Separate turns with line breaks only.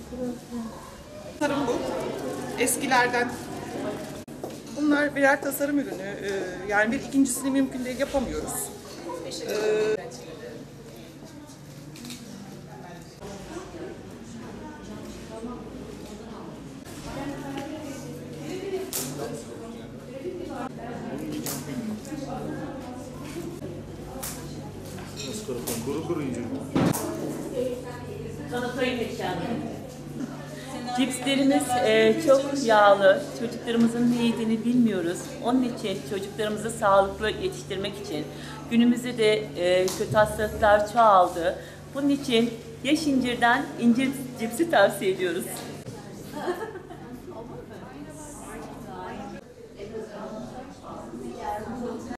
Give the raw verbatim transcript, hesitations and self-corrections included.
Tasarım bu. Eskilerden. Bunlar birer tasarım ürünü. Ee, yani bir ikincisini mümkün değil, yapamıyoruz. Ee,
Kuru kuru yiyeceğim.
Cipslerimiz e, çok yağlı. Çocuklarımızın ne yediğini bilmiyoruz. Onun için çocuklarımızı sağlıklı yetiştirmek için günümüzde de e, kötü hastalıklar çoğaldı. Bunun için Yaş İncir'den incir cipsi tavsiye ediyoruz.